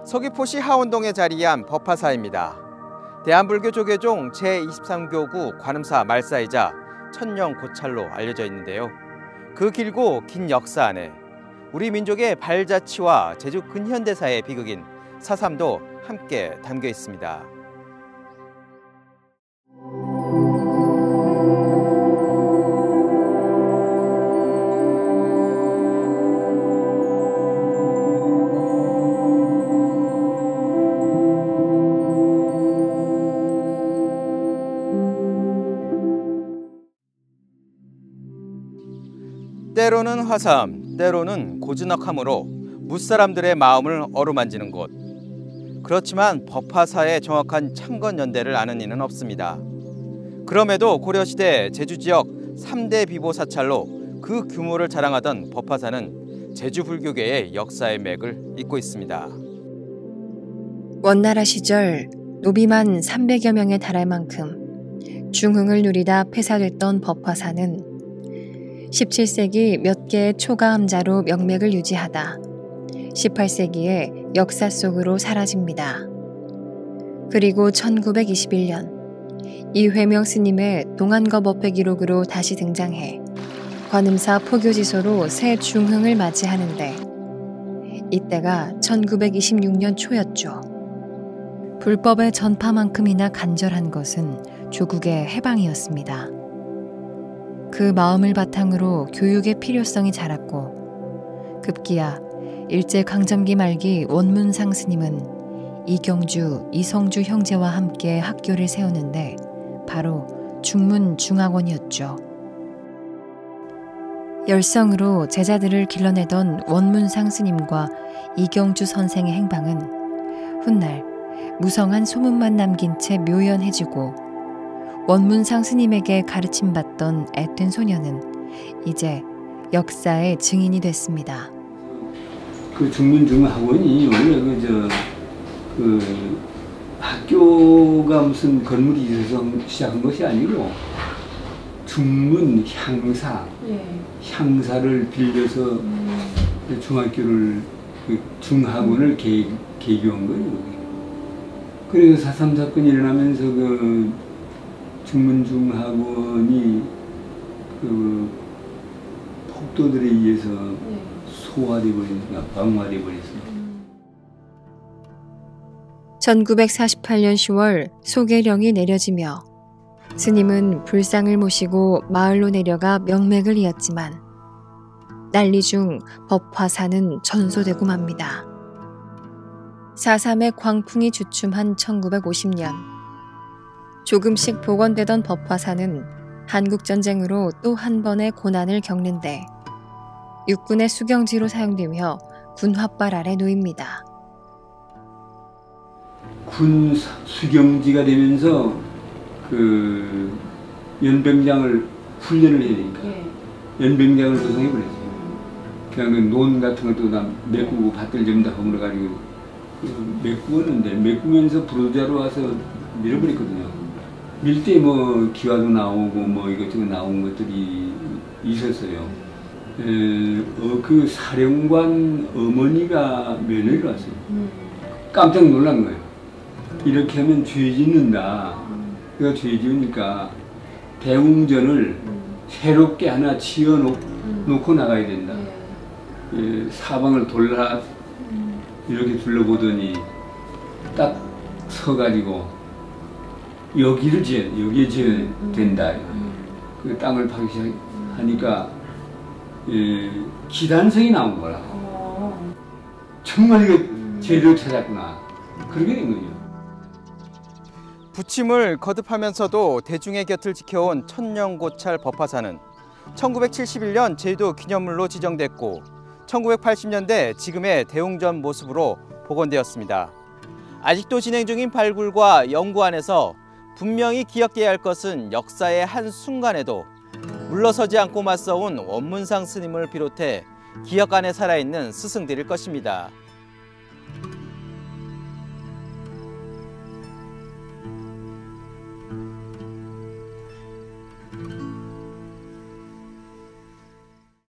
서귀포시 하원동에 자리한 법화사입니다. 대한불교 조계종 제23교구 관음사 말사이자 천년고찰로 알려져 있는데요. 그 길고 긴 역사 안에 우리 민족의 발자취와 제주 근현대사의 비극인 사삼도 함께 담겨 있습니다. 때로는 화사함, 때로는 고즈넉함으로 무사람들의 마음을 어루만지는 곳. 그렇지만 법화사의 정확한 창건 연대를 아는 이는 없습니다. 그럼에도 고려시대 제주 지역 3대 비보 사찰로 그 규모를 자랑하던 법화사는 제주 불교계의 역사의 맥을 잇고 있습니다. 원나라 시절 노비만 300여 명에 달할 만큼 중흥을 누리다 폐사됐던 법화사는 17세기 몇 개의 초가암자로 명맥을 유지하다 18세기에 역사 속으로 사라집니다. 그리고 1921년 이회명 스님의 동안거법회 기록으로 다시 등장해 관음사 포교지소로 새 중흥을 맞이하는데 이때가 1926년 초였죠. 불법의 전파만큼이나 간절한 것은 조국의 해방이었습니다. 그 마음을 바탕으로 교육의 필요성이 자랐고 급기야 일제강점기 말기 원문상 스님은 이경주, 이성주 형제와 함께 학교를 세우는데 바로 중문중학원이었죠. 열성으로 제자들을 길러내던 원문상 스님과 이경주 선생의 행방은 훗날 무성한 소문만 남긴 채 묘연해지고 원문상 스님에게 가르침받던 애된 소녀는 이제 역사의 증인이 됐습니다. 그 중문중학원이 원래 학교가 무슨 건물이 있어서 시작한 것이 아니고 중문 향사, 향사를 빌려서 중학교를 중학원을 개교한 거예요. 그래서 4.3 사건이 일어나면서 그 중문중학원이 그 폭도들에 의해서 소화돼 버리니까 방화돼 버렸습니다. 1948년 10월 소계령이 내려지며 스님은 불상을 모시고 마을로 내려가 명맥을 이었지만 난리 중 법화사는 전소되고 맙니다. 4.3의 광풍이 주춤한 1950년 조금씩 복원되던 법화사는 한국전쟁으로 또 한 번의 고난을 겪는데 육군의 수경지로 사용되며 군 홧발 아래 놓입니다. 군 수경지가 되면서 그 연병장을 훈련을 해야 되니까 연병장을 조성해 버렸어요. 그냥 그 논 같은 것도 다 메꾸고 밭들 전부 다 허물어 가지고 메꾸었는데 메꾸면서 부르자로 와서 밀어버렸거든요. 밀 때 뭐 기와도 나오고 뭐 이것저것 나온 것들이 있었어요. 그 사령관 어머니가 며느리로 왔어요. 깜짝 놀란 거예요. 이렇게 하면 죄 짓는다. 그러니까 죄 지으니까 대웅전을 새롭게 하나 지어놓고 나가야 된다. 사방을 이렇게 둘러보더니 딱 서가지고 여기에 지어야 된다. 그 땅을 파기 시작하니까 기단성이 나온 거라. 정말 이거 죄를 찾았구나. 그렇게 된 거죠. 부침을 거듭하면서도 대중의 곁을 지켜온 천년고찰 법화사는 1971년 제주도 기념물로 지정됐고 1980년대 지금의 대웅전 모습으로 복원되었습니다. 아직도 진행 중인 발굴과 연구 안에서 분명히 기억해야 할 것은 역사의 한순간에도 물러서지 않고 맞서온 원문상 스님을 비롯해 기억 안에 살아있는 스승들일 것입니다.